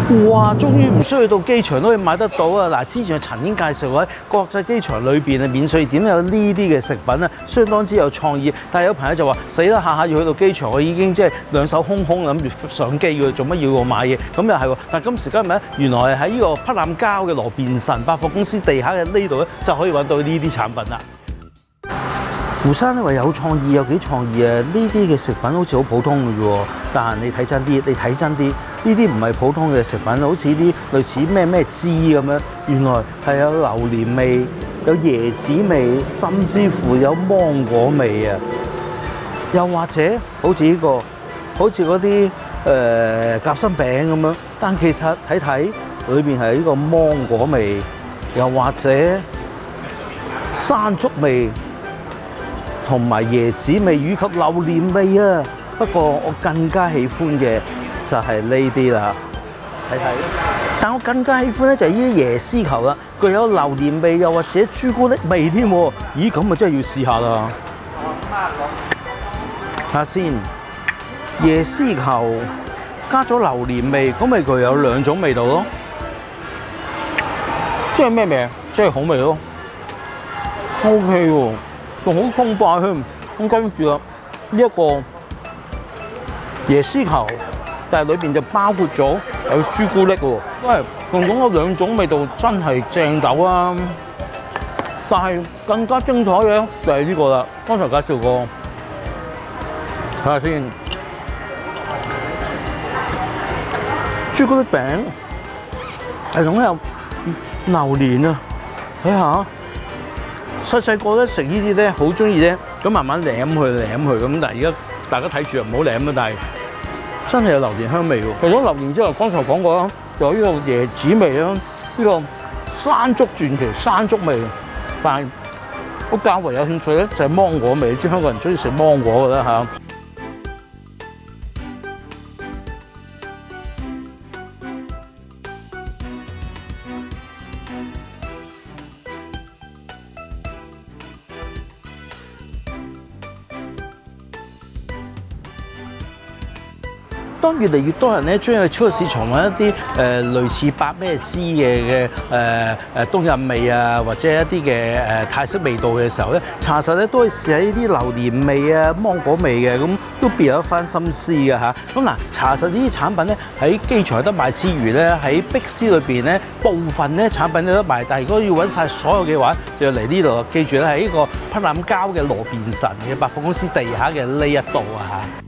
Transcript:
哇！終於唔需要到機場都可以買得到啊！嗱，之前曾經介紹過喺國際機場裏邊啊，免稅點有呢啲嘅食品啊，相當之有創意。但係有朋友就話：死啦，下下要去到機場，我已經即係兩手空空諗住上機㗎，做乜要我買嘢？咁又係喎。但係今時今日咧，原來係喺呢個匹攬郊嘅羅便臣百貨公司地下嘅呢度咧，就可以揾到呢啲產品啦。胡生咧話有創意，有幾創意啊！呢啲嘅食品好似好普通嘅啫喎，但係你睇真啲，呢啲唔係普通嘅食品，好似啲類似咩枝咁樣，原來係有榴蓮味、有椰子味，甚至乎有芒果味啊！又或者好似呢個，好似嗰啲夾心餅咁樣，但其實睇裏邊係呢個芒果味，又或者山竹味。同埋椰子味以及榴蓮味啊！不過我更加喜歡嘅就係呢啲啦，睇。但我更加喜歡咧就係呢啲椰絲球啦，具有榴蓮味又或者朱古力味添喎。咦，咁啊真係要試下啦！睇下先，椰絲球加咗榴蓮味，咁咪具有兩種味道咯。即係咩味？即係好味咯。OK 喎。仲好澎湃添，咁跟住啦，呢一個椰絲球，但係裏邊就包括咗有朱古力喎，喂，用咗兩種味道真係正斗啊！但係更加精彩嘅就係呢個啦，剛才介紹過，睇下先，朱古力餅係仲有榴蓮啊，睇下。細個咧食呢啲咧，好中意咧，咁慢慢舐佢咁。但係而家大家睇住唔好舐啊！但係真係有榴蓮香味喎。除咗榴蓮之外，剛才講過啦，仲有呢個椰子味啦，呢個山竹傳奇山竹味。但係我較為有興趣咧，就係芒果味。知香港人中意食芒果㗎啦嚇。當越嚟越多人咧，中意去超級市場揾一啲類似百咩滋嘅冬蔭味啊，或者一啲嘅泰式味道嘅時候咧，查實咧都係試下呢啲榴蓮味啊、芒果味嘅，咁都別有一番心思嘅嚇。咁嗱，查實呢啲產品咧喺機場有得賣之餘咧，喺碧斯裏邊咧部分咧產品有得賣，但係如果要揾晒所有嘅話，就要嚟呢度。記住咧，係呢個匹攬郊嘅羅便臣嘅百貨公司地下嘅呢一度啊嚇。